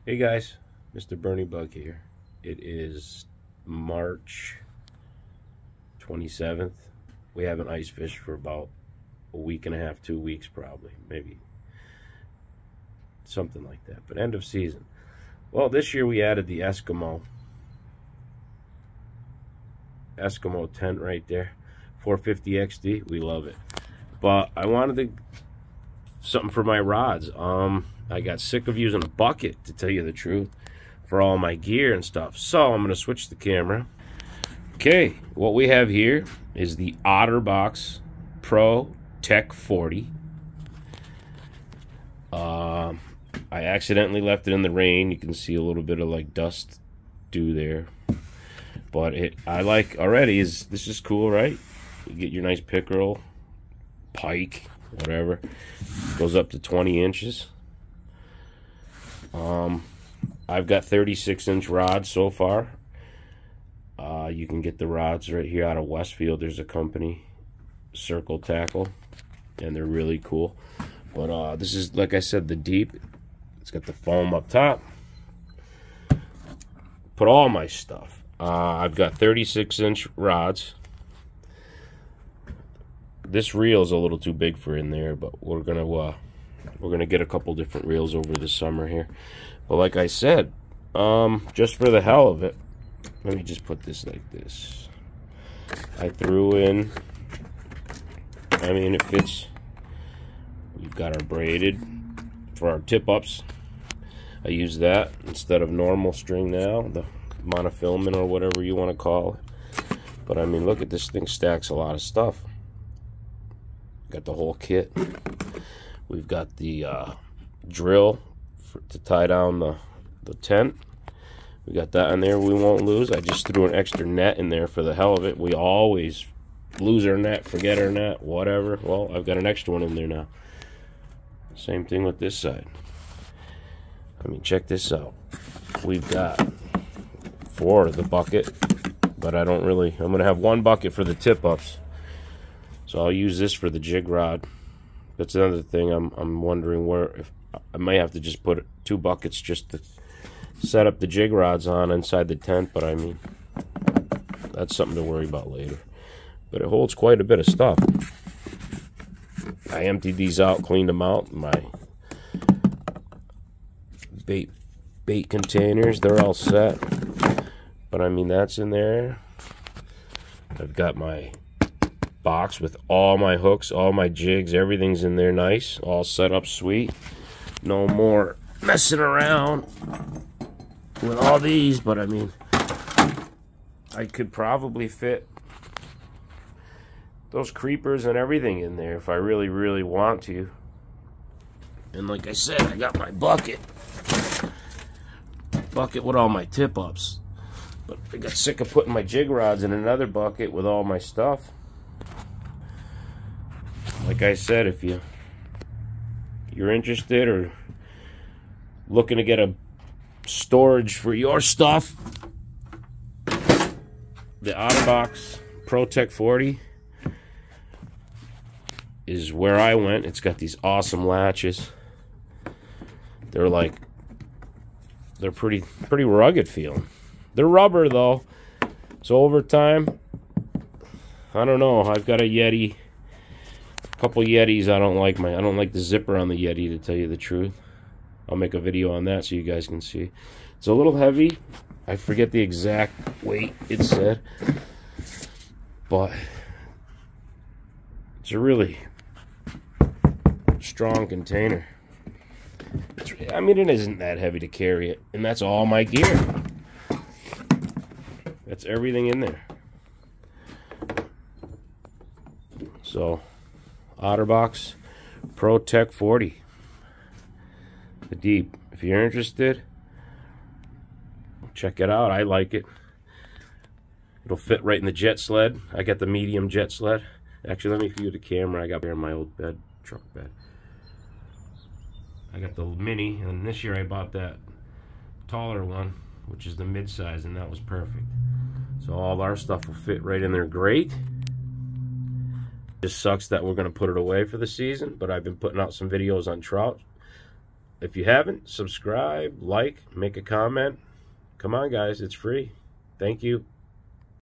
Hey guys, Mr. Bernie Bug here. It is March 27th. We haven't ice fished for about a week and a half, 2 weeks probably, maybe something like that, but end of season. Well, this year we added the Eskimo tent right there, 450 XD. We love it, but I wanted something for my rods. I got sick of using a bucket, to tell you the truth, for all my gear and stuff. So I'm going to switch the camera. Okay, what we have here is the Otter Box Pro Tech 40. I accidentally left it in the rain. You can see a little bit of like dust dew there. But I like already this is cool, right? You get your nice pickerel, pike, whatever. Goes up to 20 inches. I've got 36-inch rods so far. You can get the rods right here out of Westfield. There's a company, Circle Tackle, and they're really cool. But this is, like I said, the deep. It's got the foam up top. Put all my stuff. I've got 36-inch rods. This reel is a little too big for in there, but we're gonna get a couple different reels over the summer here. But like I said, just for the hell of it, let me just put this like this. I threw in, I mean, it fits. We've got our braided for our tip-ups. I use that instead of normal string now, the monofilament or whatever you want to call it. But I mean, look at this thing, stacks a lot of stuff. Got the whole kit. We've got the drill to tie down the tent. We got that in there. We won't lose. I just threw an extra net in there for the hell of it. We always lose our net, forget our net, whatever. Well, I've got an extra one in there now. Same thing with this side. I mean, check this out. We've got 4 of the bucket, but I'm gonna have 1 bucket for the tip-ups. So I'll use this for the jig rod. That's another thing I'm wondering if I might have to just put 2 buckets just to set up the jig rods on inside the tent, but I mean, that's something to worry about later. But it holds quite a bit of stuff. I emptied these out, cleaned them out. My bait containers, they're all set. But I mean, that's in there. I've got my box with all my hooks, all my jigs, everything's in there nice, all set up sweet. No more messing around with all these, but I mean, I could probably fit those creepers and everything in there if I really, really want to. And like I said, I got my bucket with all my tip-ups. But I got sick of putting my jig rods in another bucket with all my stuff. Like I said, if you're interested or looking to get a storage for your stuff, the Otter Box Pro Tech 40 is where I went. It's got these awesome latches. They're pretty rugged feeling. They're rubber though, so over time, I don't know. I've got a Yeti. Couple Yetis. I don't like the zipper on the Yeti, to tell you the truth. I'll make a video on that so you guys can see. It's a little heavy. I forget the exact weight it said, but it's a really strong container. I mean, it isn't that heavy to carry it, and that's all my gear. That's everything in there. So, Otter Box Pro Tech 40, the deep. If you're interested, check it out. I like it. It'll fit right in the jet sled. I got the medium jet sled. Actually, let me view the camera. I got there in my old bed, truck bed. I got the mini, and this year I bought that taller one, which is the mid-size, and that was perfect. So all our stuff will fit right in there great. Just sucks that we're going to put it away for the season, but I've been putting out some videos on trout if you haven't, subscribe, like, make a comment. Come on, guys. It's free. Thank you.